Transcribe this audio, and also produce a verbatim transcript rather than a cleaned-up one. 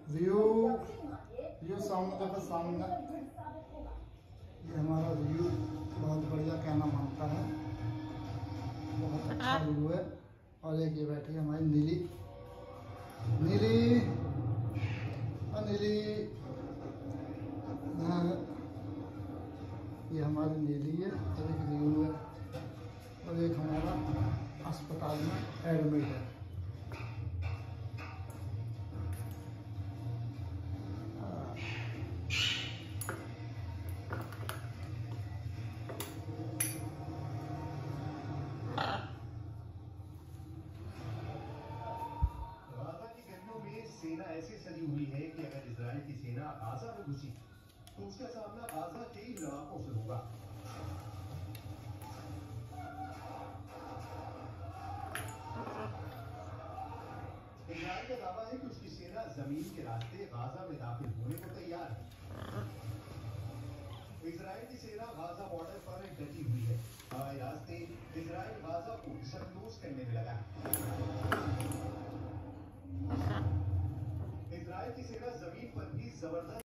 View view सामने देखो, सामने ये हमारा व्यू बहुत बढ़िया कहना मानता है, बहुत अच्छा व्यू है। और एक ये बैठी है हमारी नीली नीली और नीली, ये हमारी नीली है। और एक व्यू है, और एक हमारा अस्पताल में एडमिट है। सेना ऐसी सजी हुई है कि अगर इजराइल की सेना गाजा में घुसी तो उसका सामना गाजा के ही इलाकों से होगा। इजराइल का दावा है कि उसकी सेना जमीन के रास्ते गाजा में दाखिल होने को तैयार है। इजराइल की सेना गाजा बॉर्डर पर डटी हुई है। हवाई रास्ते इजराइल गाजा को संतोष करने में लगा है। इजराइल की सेना जमीन पर भी जबरदस्त